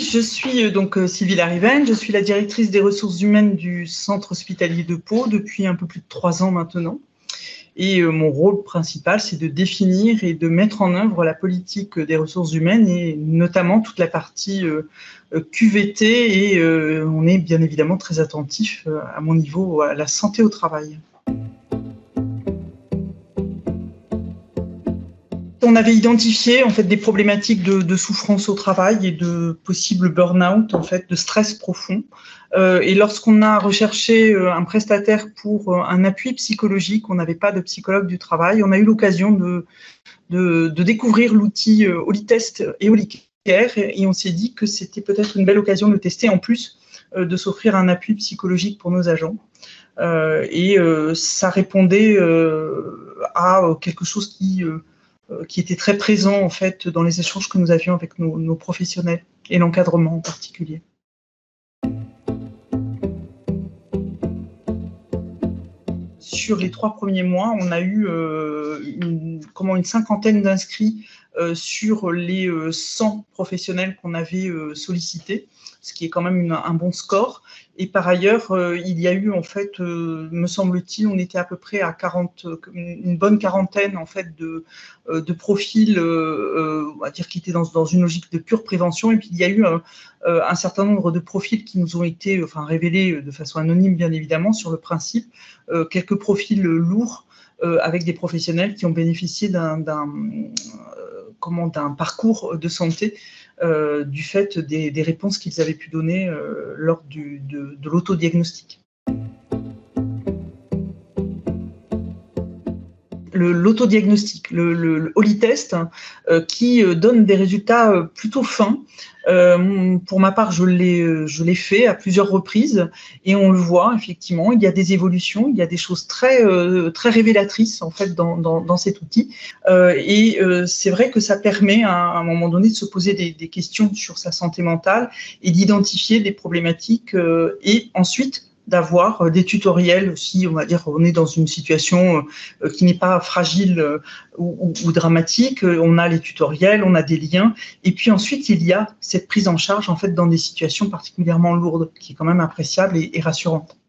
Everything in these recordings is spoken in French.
je suis Sylvie Lariven, je suis la directrice des ressources humaines du centre hospitalier de Pau depuis un peu plus de 3 ans maintenant. Et mon rôle principal, c'est de définir et de mettre en œuvre la politique des ressources humaines et notamment toute la partie QVT et on est bien évidemment très attentif à mon niveau à la santé au travail. On avait identifié en fait des problématiques de souffrance au travail et de possible burn-out, en fait, de stress profond. Et lorsqu'on a recherché un prestataire pour un appui psychologique, on n'avait pas de psychologue du travail, on a eu l'occasion de découvrir l'outil Holitest et Holicare et on s'est dit que c'était peut-être une belle occasion de tester en plus de s'offrir un appui psychologique pour nos agents. Ça répondait à quelque chose qui était très présent en fait dans les échanges que nous avions avec nos professionnels et l'encadrement en particulier. Sur les 3 premiers mois, on a eu une cinquantaine d'inscrits sur les 100 professionnels qu'on avait sollicités, ce qui est quand même un bon score. Et par ailleurs, il y a eu en fait, me semble-t-il, on était à peu près à une bonne quarantaine en fait de profils, on va dire qui étaient dans une logique de pure prévention. Et puis il y a eu un certain nombre de profils qui nous ont été révélés de façon anonyme, bien évidemment, sur le principe, quelques profils lourds avec des professionnels qui ont bénéficié d'un parcours de santé du fait des réponses qu'ils avaient pu donner lors de l'autodiagnostic. L'autodiagnostic, le Holitest, qui donne des résultats plutôt fins. Pour ma part, je l'ai fait à plusieurs reprises et on le voit effectivement, il y a des évolutions, il y a des choses très révélatrices en fait dans cet outil. C'est vrai que ça permet à un moment donné de se poser des questions sur sa santé mentale et d'identifier des problématiques et ensuite d'avoir des tutoriels si on va dire on est dans une situation qui n'est pas fragile ou dramatique, on a les tutoriels, on a des liens et puis ensuite il y a cette prise en charge en fait dans des situations particulièrement lourdes qui est quand même appréciable et rassurante.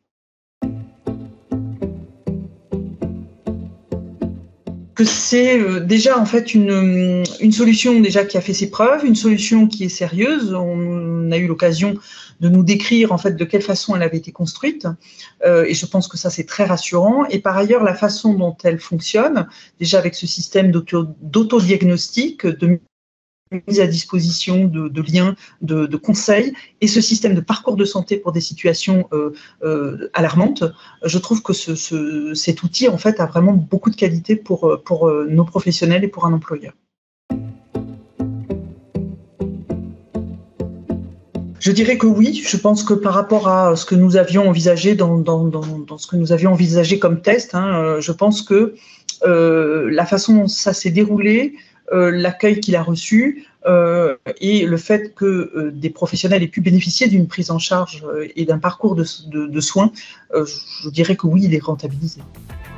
Que c'est déjà en fait une solution déjà qui a fait ses preuves, une solution qui est sérieuse. On a eu l'occasion de nous décrire en fait de quelle façon elle avait été construite et je pense que ça c'est très rassurant. Et par ailleurs la façon dont elle fonctionne, déjà avec ce système d'autodiagnostic, de mise à disposition de liens, de conseils et ce système de parcours de santé pour des situations alarmantes, je trouve que cet outil en fait a vraiment beaucoup de qualité pour nos professionnels et pour un employeur. Je dirais que oui, je pense que par rapport à ce que nous avions envisagé dans ce que nous avions envisagé comme test, je pense que la façon dont ça s'est déroulé, l'accueil qu'il a reçu et le fait que des professionnels aient pu bénéficier d'une prise en charge et d'un parcours de soins, je dirais que oui, il est rentabilisé.